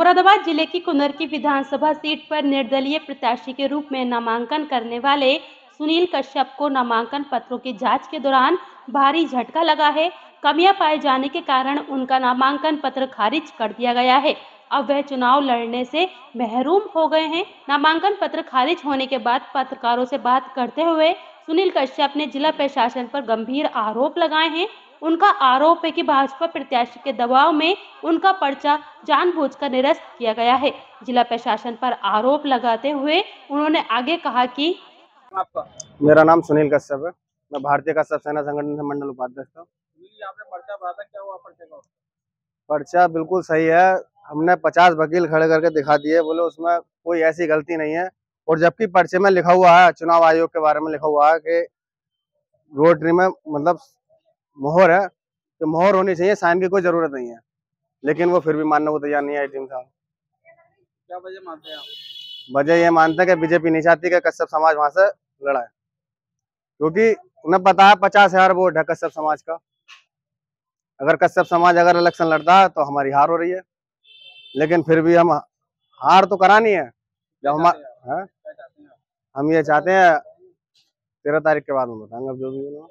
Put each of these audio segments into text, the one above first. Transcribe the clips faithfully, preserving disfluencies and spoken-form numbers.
मुरादाबाद जिले की कुंदरकी विधानसभा सीट पर निर्दलीय प्रत्याशी के रूप में नामांकन करने वाले सुनील कश्यप को नामांकन पत्रों की जांच के दौरान भारी झटका लगा है। कमियां पाए जाने के कारण उनका नामांकन पत्र खारिज कर दिया गया है। अब वह चुनाव लड़ने से महरूम हो गए हैं। नामांकन पत्र खारिज होने के बाद पत्रकारों से बात करते हुए सुनील कश्यप ने जिला प्रशासन पर गंभीर आरोप लगाए हैं। उनका आरोप है कि भाजपा प्रत्याशी के दबाव में उनका पर्चा जानबूझकर निरस्त किया गया है। जिला प्रशासन पर आरोप लगाते हुए उन्होंने आगे कहा कि आपका मेरा नाम सुनील कश्यप है। मैं भारतीय कश्यप सेना संगठन से मंडल उपाध्यक्ष हूँ। आपने पर्चा भरा था, क्या हुआ पर्चे का? पर्चा बिल्कुल सही है। हमने पचास वकील खड़े करके दिखा दिए, बोले उसमें कोई ऐसी गलती नहीं है। और जबकि पर्चे में लिखा हुआ है, चुनाव आयोग के बारे में लिखा हुआ है कि रोटरी में मतलब मोहर है कि मोहर होनी चाहिए, साइन की कोई जरूरत नहीं है। लेकिन वो फिर भी मानने को तैयार नहीं है टीम साहब। क्या वजह मानते हैं आप? वजह ये मानते हैं कि बीजेपी नहीं चाहती कि कश्यप समाज वहां से लड़ाए, क्योंकि उन्हें पता है पचास हजार वोट है कश्यप समाज का। अगर कश्यप समाज अगर इलेक्शन लड़ता है तो हमारी हार हो रही है, लेकिन फिर भी हम हार तो करानी है। जब हम है? हम ये चाहते हैं, तेरह तारीख के बाद में बताएंगे अब जो भी है।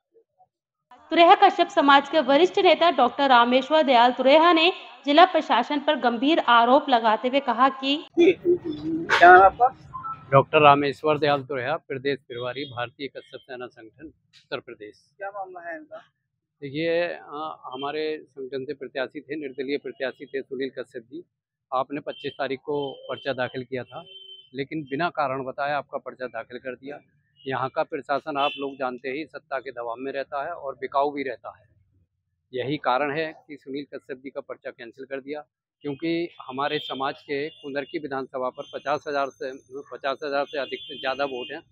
तुरेहा कश्यप समाज के वरिष्ठ नेता डॉक्टर रामेश्वर दयाल तुरेहा ने जिला प्रशासन पर गंभीर आरोप लगाते हुए कहा कि क्या नाम है आपका? डॉक्टर रामेश्वर दयाल तुरेहा, प्रदेश प्रभारी, भारतीय कश्यप सेना संगठन, उत्तर प्रदेश। क्या मामला है इनका? देखिए, हमारे संगठन से प्रत्याशी थे, निर्दलीय प्रत्याशी थे सुनील कश्यप जी। आपने पच्चीस तारीख को पर्चा दाखिल किया था, लेकिन बिना कारण बताए आपका पर्चा दाखिल कर दिया। यहाँ का प्रशासन आप लोग जानते ही सत्ता के दबाव में रहता है और बिकाऊ भी रहता है। यही कारण है कि सुनील कश्यप जी का पर्चा कैंसिल कर दिया, क्योंकि हमारे समाज के कुंदरकी विधानसभा पर पचास हज़ार से पचास हज़ार से अधिक से ज़्यादा वोट हैं।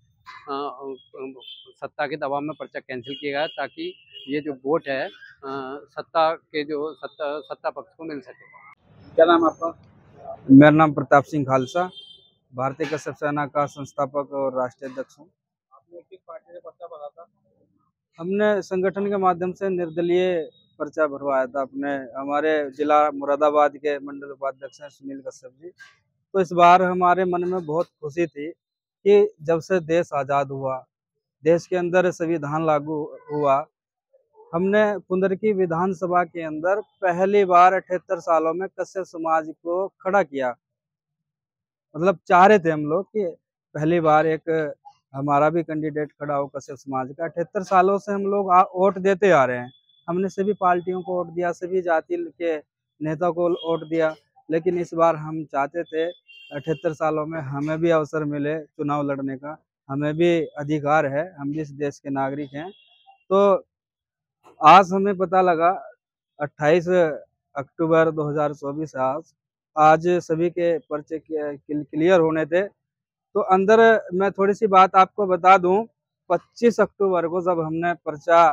सत्ता के दबाव में पर्चा कैंसिल किया गया ताकि ये जो वोट है आ, सत्ता के जो सत्ता सत्ता पक्ष को मिल सके। क्या नाम है आपका? मेरा नाम प्रताप सिंह खालसा, भारतीय कश्यप सेना का संस्थापक और राष्ट्रीय अध्यक्ष हूँ। आपने किस पार्टी से पर्चा भरा था? हमने संगठन के माध्यम से निर्दलीय पर्चा भरवाया था अपने हमारे जिला मुरादाबाद के मंडल उपाध्यक्ष हैं सुनील कश्यप जी। तो इस बार हमारे मन में बहुत खुशी थी कि जब से देश आज़ाद हुआ, देश के अंदर संविधान लागू हुआ, हमने कुंदरकी विधानसभा के अंदर पहली बार अठहत्तर सालों में कश्यप समाज को खड़ा किया। मतलब चाह रहे थे हम लोग कि पहली बार एक हमारा भी कैंडिडेट खड़ा हो कश्यप समाज का। अठहत्तर सालों से हम लोग वोट देते आ रहे हैं, हमने सभी पार्टियों को वोट दिया, सभी जाति के नेता को वोट दिया, लेकिन इस बार हम चाहते थे अठहत्तर सालों में हमें भी अवसर मिले चुनाव लड़ने का, हमें भी अधिकार है, हम भी इस देश के नागरिक हैं। तो आज हमें पता लगा अट्ठाईस अक्टूबर दो हज़ार चौबीस आज आज सभी के पर्चे क्लियर होने थे। तो अंदर मैं थोड़ी सी बात आपको बता दूं, पच्चीस अक्टूबर को जब हमने पर्चा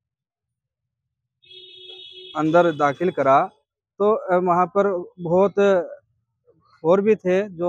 अंदर दाखिल करा तो वहाँ पर बहुत और भी थे जो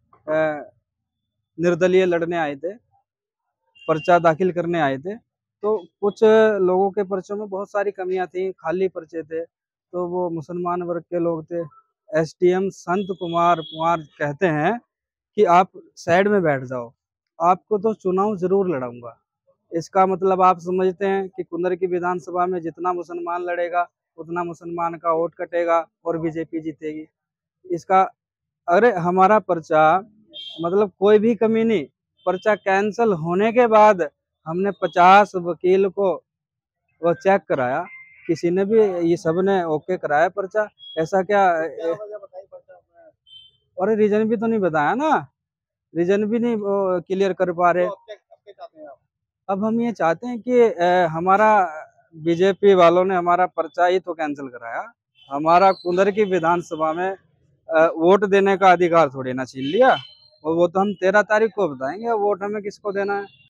निर्दलीय लड़ने आए थे, पर्चा दाखिल करने आए थे। तो कुछ लोगों के पर्चों में बहुत सारी कमियां थी, खाली पर्चे थे। तो वो मुसलमान वर्ग के लोग थे। एसडीएम संत कुमार कुमार कहते हैं कि आप साइड में बैठ जाओ, आपको तो चुनाव जरूर लड़ाऊंगा। इसका मतलब आप समझते हैं कि कुंदरकी विधानसभा में जितना मुसलमान लड़ेगा उतना मुसलमान का वोट कटेगा और बीजेपी जीतेगी। इसका अरे हमारा पर्चा मतलब कोई भी कमी नहीं, पर्चा कैंसिल होने के बाद हमने पचास वकील को वो चेक कराया, किसी ने भी, ये सब ने ओके कराया पर्चा। ऐसा क्या, और रीजन भी तो नहीं बताया ना, रीजन भी नहीं क्लियर कर पा रहे। अब हम ये चाहते हैं कि ए, हमारा बीजेपी वालों ने हमारा पर्चा ही तो कैंसिल कराया, हमारा कुंदरकी विधानसभा में वोट देने का अधिकार थोड़ी ना छीन लिया। और वो तो हम तेरह तारीख को बताएंगे वोट हमें किसको देना है।